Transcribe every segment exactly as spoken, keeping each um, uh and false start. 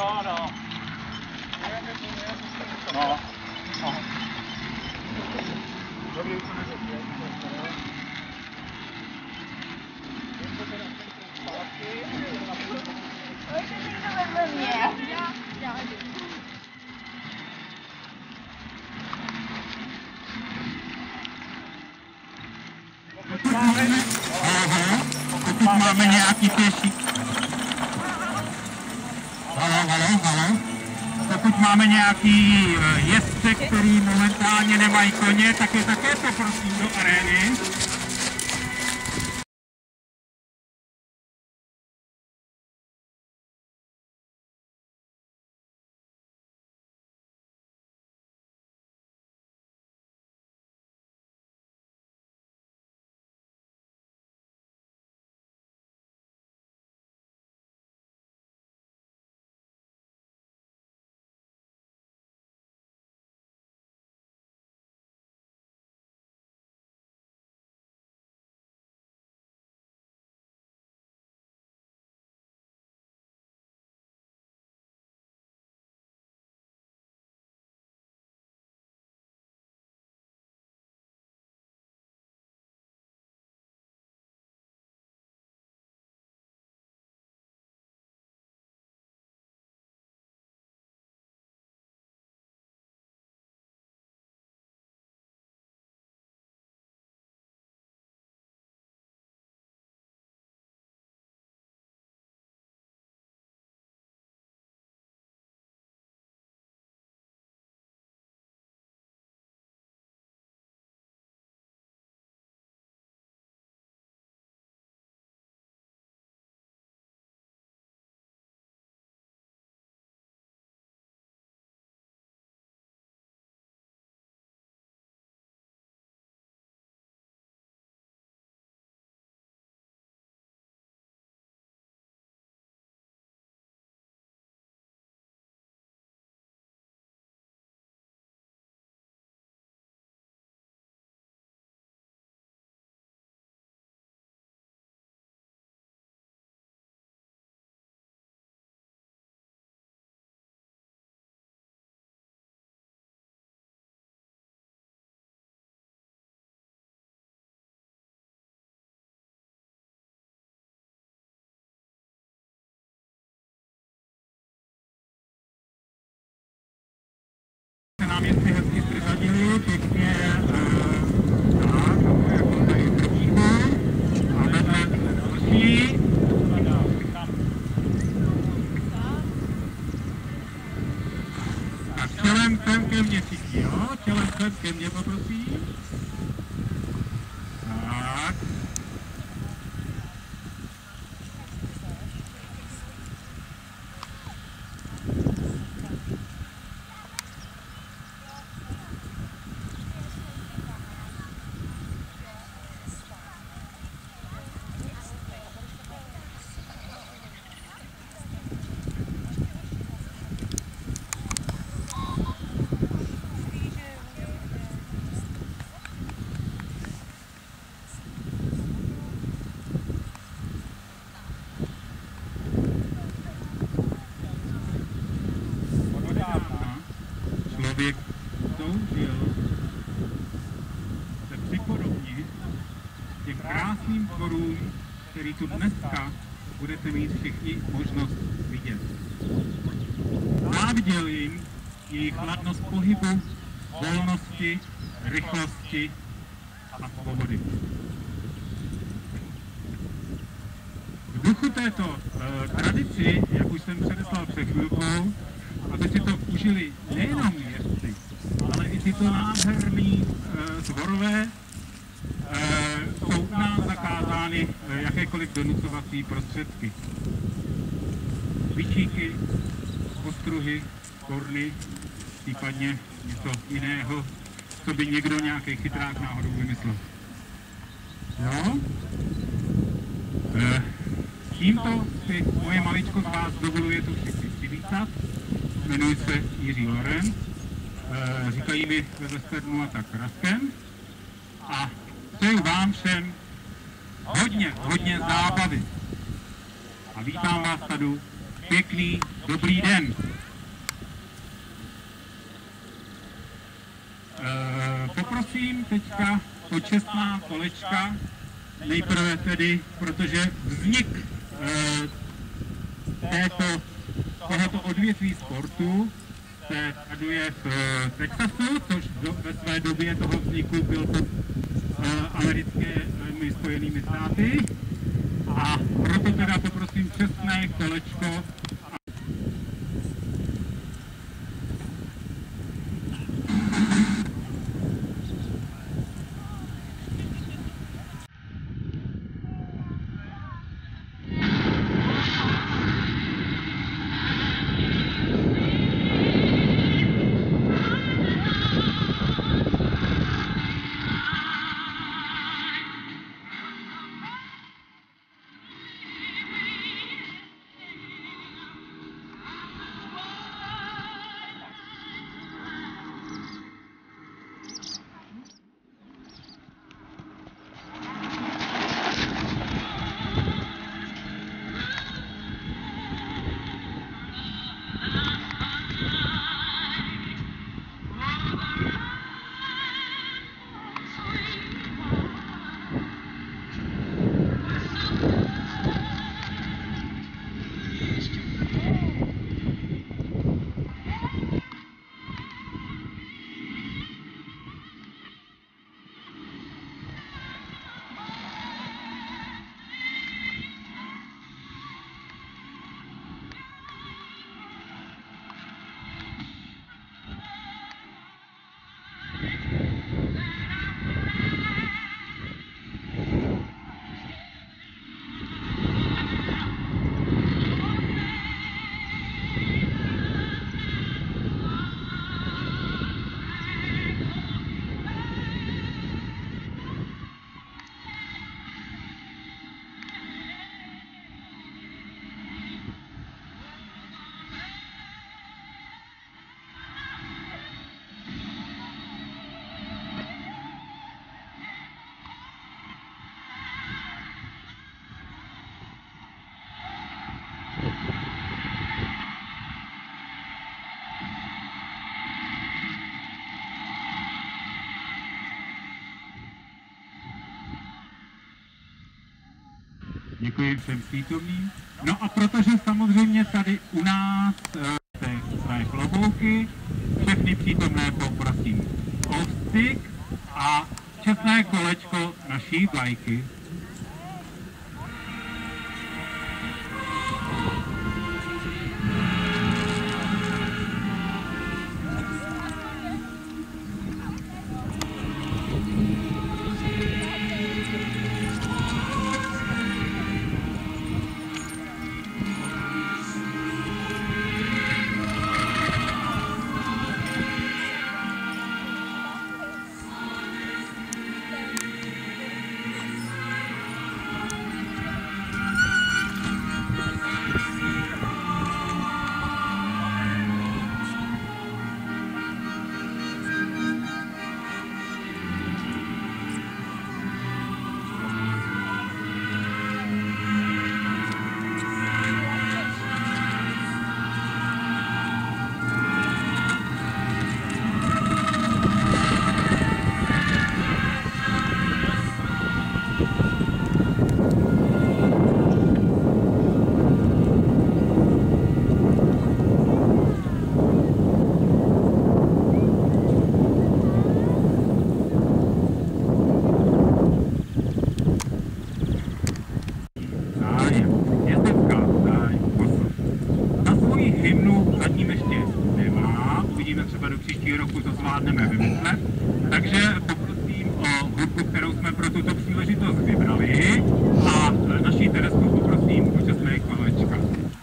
Jo, no. No. No. Dobrý, to neřekl. Pojďte někdo vedle mě. Já, já jdu. Pokud máme, pokud máme nějaký pěší. Halo, halo, halo. Pokud máme nějaký jezdce, který momentálně nemají koně, tak je také poprosím do arény. Nám jestli hezky přiřadili, pěkně tak, jako tady prvního a vedle další. Tak čelem sem ke mně všichni, jo? Čelem sem ke mně poprosím. Tak. Člověk toužil se připodobnit těm krásným tvorům, který tu dneska budete mít všichni možnost vidět. Záviděl jim jejich hladnost pohybu, volnosti, rychlosti a svobody. V duchu této uh, tradici, jak už jsem předeslal před chvilkou, aby si to užili nejenom jezdci, ale i tyto nádherný e, zborové e, jsou u nás zakázány e, jakékoliv donucovací prostředky. Bičíky, ostruhy, korny, případně něco jiného, co by někdo nějaký chytrák náhodou vymyslel. Jo? E, tímto si moje maličko z vás dovoluje tu všichni přivítat. Jmenuji se Jiří Lorenc, e, říkají mi ve westernu a tak Raskem a přeju vám všem hodně, hodně zábavy a vítám vás tady pěkný, dobrý den. E, poprosím teďka počestná kolečka, nejprve tedy, protože vznik e, této, tohoto odvětví sportu se traduje v Texasu, což do, ve své době toho vzniku byl pod e, americkými spojenými státy. A proto teda poprosím čestné kolečko. Děkuji všem přítomným. No a protože samozřejmě tady u nás se své klobouky, všechny přítomné poprosím o styk a čestné kolečko naší vlajky. Takže poprosím o hudbu, kterou jsme pro tuto příležitost vybrali, a naší Teresku poprosím o čestné kolečka.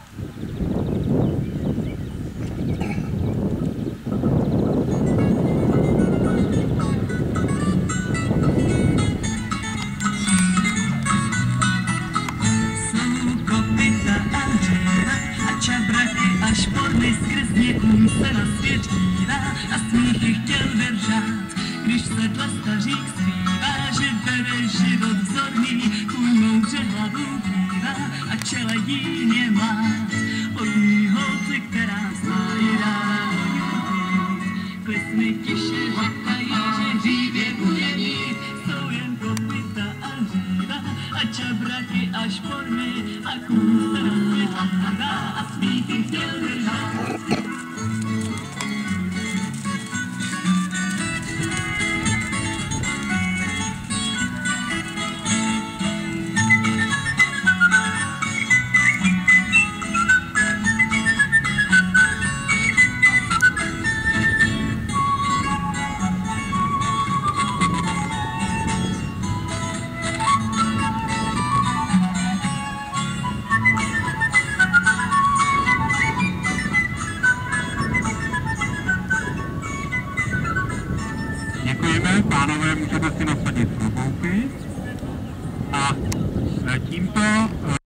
Se na svět dívá a smíchy chtěl držet, když se tla stařík zpívá, že bere život vzorný, kůň moudře hlavu dívá a čela jí nemá. fotky a šporny a kůl se rozkvětá a smíchy chtěl držet. Děkujeme, pánové, můžete si nasadit klobouky a tímto